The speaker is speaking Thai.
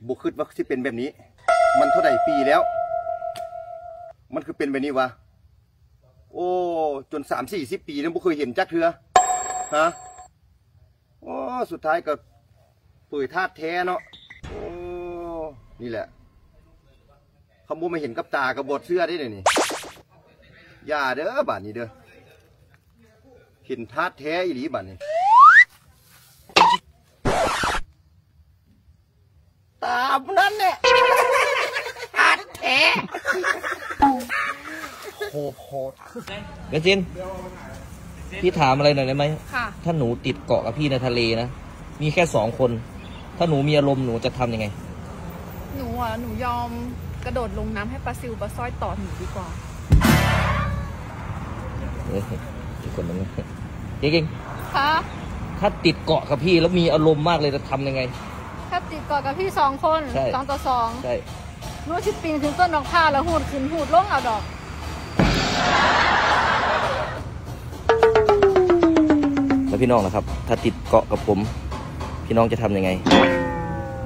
บุคิดว่าที่เป็นแบบนี้มันเท่าไหร่ปีแล้วมันคือเป็นแบบนี้วะโอ้จน30-40 ปีแล้วบุเคยเห็นจักเทือฮะโอ้สุดท้ายก็เปิดธาตุแท้เนาะโอ้นี่แหละเขาบุไม่เห็นกับตากับบดเสื้อได้เลยนี่อย่าเด้อบาดนี้เด้อเห็นธาตุแท้อีหลีบาดนี้ตามนั้นเนี่ยธาตุแท้โหดเบนซินพี่ถามอะไรหน่อยได้ไหมค่ะถ้าหนูติดเกาะกับพี่ในทะเลนะมีแค่2 คนถ้าหนูมีอารมณ์หนูจะทำยังไงหนูยอมกระโดดลงน้ำให้ปลาซิวปลาสร้อยต่อหนูดีกว่าอีกคนนึงจริงค่ะถ้าติดเกาะกับพี่แล้วมีอารมณ์มากเลยจะทำยังไงถ้าติดเกาะกับพี่2 คน2 ต่อ 2 ใช่หนูชิดปีนถึงต้นดอกผ้าแล้วหูดขึ้นหูดลงเอาดอกแล้วพี่น้องนะครับถ้าติดเกาะกับผมพี่น้องจะทำยังไง